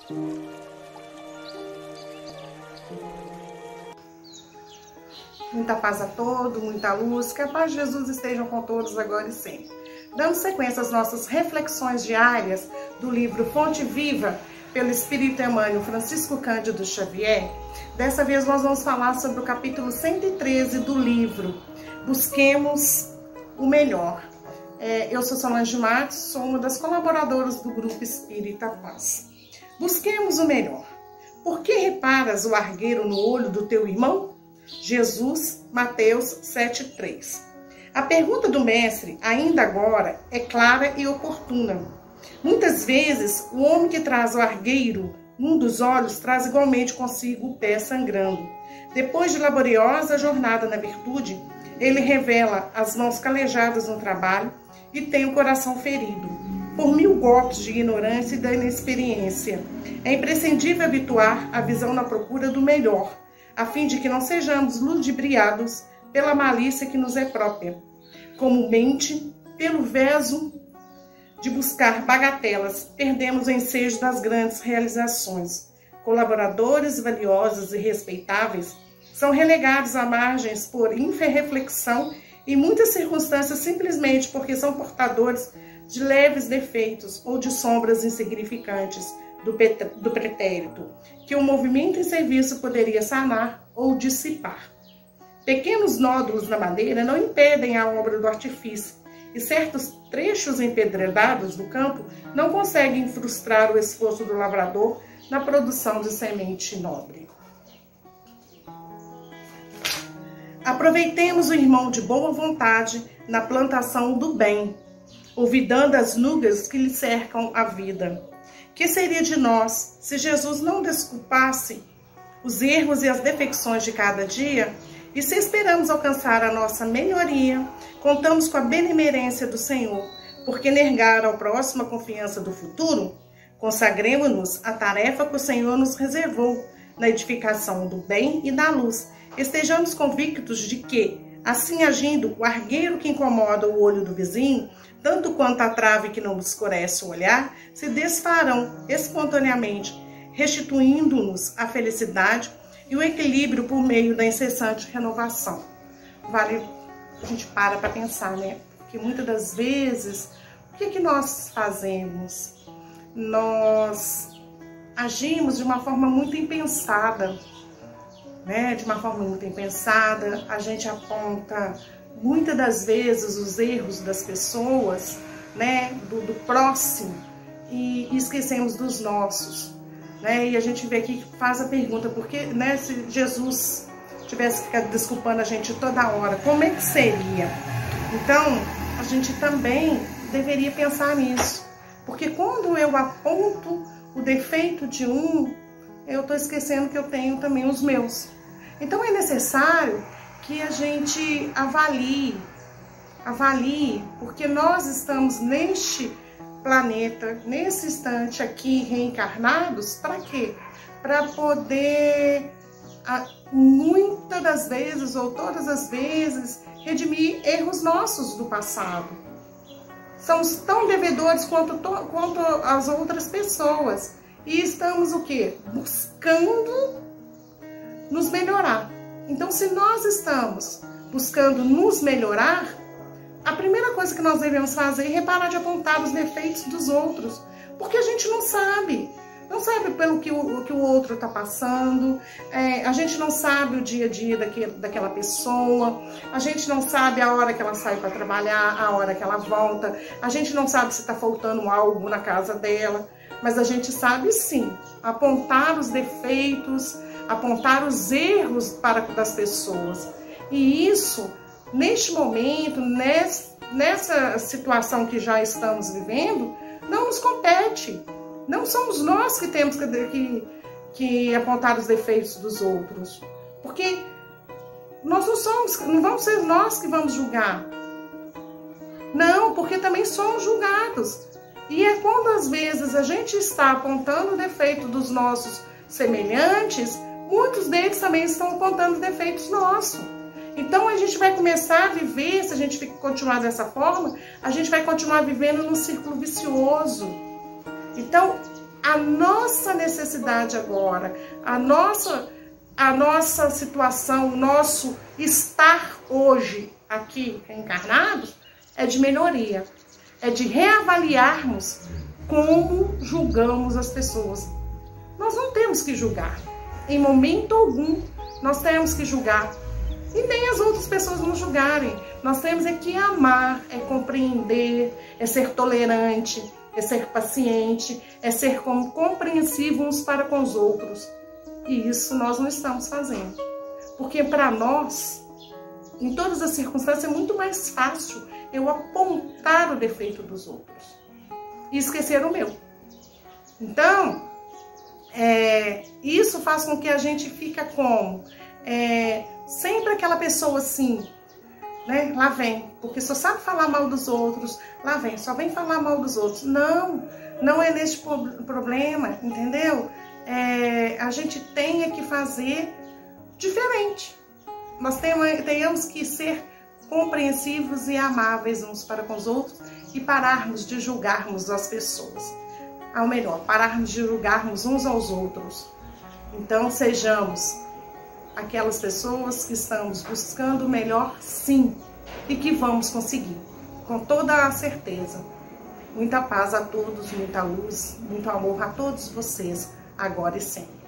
Muita paz a todos, muita luz, que a paz de Jesus esteja com todos agora e sempre. Dando sequência às nossas reflexões diárias do livro Fonte Viva, pelo Espírito Emmanuel Francisco Cândido Xavier, dessa vez nós vamos falar sobre o capítulo 113 do livro Busquemos o Melhor. Eu sou Solange Matos, sou uma das colaboradoras do Grupo Espírita Paz. Busquemos o melhor. Por que reparas o argueiro no olho do teu irmão? Jesus, Mateus 7,3. A pergunta do mestre, ainda agora, é clara e oportuna. Muitas vezes, o homem que traz o argueiro num dos olhos traz igualmente consigo o pé sangrando. Depois de laboriosa jornada na virtude, ele revela as mãos calejadas no trabalho e tem o coração ferido por 1000 golpes de ignorância e da inexperiência. É imprescindível habituar a visão na procura do melhor, a fim de que não sejamos ludibriados pela malícia que nos é própria. Comumente, pelo veso de buscar bagatelas, perdemos o ensejo das grandes realizações. Colaboradores valiosos e respeitáveis são relegados à margens por infrarreflexão e muitas circunstâncias simplesmente porque são portadores de leves defeitos ou de sombras insignificantes do pretérito, que o movimento em serviço poderia sanar ou dissipar. Pequenos nódulos na madeira não impedem a obra do artifício, e certos trechos empedredados do campo não conseguem frustrar o esforço do lavrador na produção de semente nobre. Aproveitemos o irmão de boa vontade na plantação do bem, olvidando as nugas que lhe cercam a vida. Que seria de nós se Jesus não desculpasse os erros e as defecções de cada dia? E se esperamos alcançar a nossa melhoria, contamos com a benemerência do Senhor, porque negar ao próximo a confiança do futuro? Consagremos-nos à tarefa que o Senhor nos reservou, na edificação do bem e da luz. Estejamos convictos de que, assim agindo, o argueiro que incomoda o olho do vizinho, tanto quanto a trave que não escurece o olhar, se desfarão espontaneamente, restituindo-nos a felicidade e o equilíbrio por meio da incessante renovação. Vale a gente para pensar, né? Porque muitas das vezes, o que nós fazemos? Nós agimos de uma forma muito impensada, né? De uma forma muito impensada, a gente aponta muitas das vezes os erros das pessoas, né? Do próximo, e esquecemos dos nossos. Né? E a gente vê aqui que faz a pergunta, porque, né, se Jesus tivesse ficado desculpando a gente toda hora, como é que seria? Então, a gente também deveria pensar nisso, porque quando eu aponto o defeito de um, eu estou esquecendo que eu tenho também os meus. Então, é necessário que a gente avalie, porque nós estamos neste planeta, nesse instante aqui, reencarnados, para quê? Para poder, muitas das vezes, ou todas as vezes, redimir erros nossos do passado. Somos tão devedores quanto as outras pessoas. E estamos o quê? Buscando nos melhorar. Então, se nós estamos buscando nos melhorar, a primeira coisa que nós devemos fazer é reparar de apontar os defeitos dos outros, porque a gente não sabe pelo que o outro está passando, a gente não sabe o dia a dia daquela pessoa, a gente não sabe a hora que ela sai para trabalhar, a hora que ela volta, a gente não sabe se está faltando algo na casa dela, mas a gente sabe sim apontar os defeitos, apontar os erros das pessoas, e isso, neste momento, nessa situação que já estamos vivendo, não nos compete. Não somos nós que temos que apontar os defeitos dos outros. Porque nós não vamos ser nós que vamos julgar. Não, porque também somos julgados. E é quando às vezes a gente está apontando o defeito dos nossos semelhantes, muitos deles também estão apontando defeitos nossos. Então a gente vai começar a viver, se a gente continuar dessa forma, a gente vai continuar vivendo num círculo vicioso. Então, a nossa necessidade agora, a nossa situação, o nosso estar hoje aqui encarnados é de melhoria, é de reavaliarmos como julgamos as pessoas. Nós não temos que julgar, em momento algum nós temos que julgar, e nem as outras pessoas nos julgarem. Nós temos é que amar, é compreender, é ser tolerante, é ser paciente, é ser compreensivo uns para com os outros. E isso nós não estamos fazendo. Porque para nós, em todas as circunstâncias, é muito mais fácil eu apontar o defeito dos outros e esquecer o meu. Então, isso faz com que a gente fica como? Sempre aquela pessoa assim, né? Lá vem, porque só sabe falar mal dos outros, lá vem, só vem falar mal dos outros. Não é nesse problema, entendeu? A gente tem que fazer diferente. Nós tenhamos que ser compreensivos e amáveis uns para com os outros e pararmos de julgarmos as pessoas. Ao melhor, pararmos de julgarmos uns aos outros. Então, sejamos aquelas pessoas que estamos buscando o melhor, sim, e que vamos conseguir, com toda a certeza. Muita paz a todos, muita luz, muito amor a todos vocês, agora e sempre.